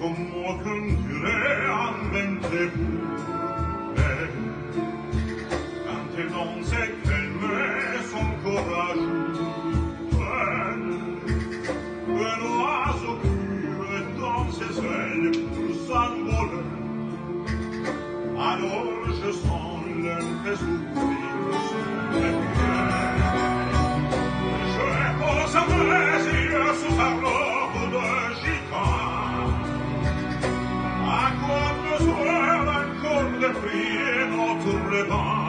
commuocono realmente pure, tante donne che me son coraggio, un oiseau pur dans ses ailes pour s'envoler. Alors je sens le sourire sur mes pieds. Je pose mes yeux sous sa robe de gitane. À quoi besoin encore de prier notre banc?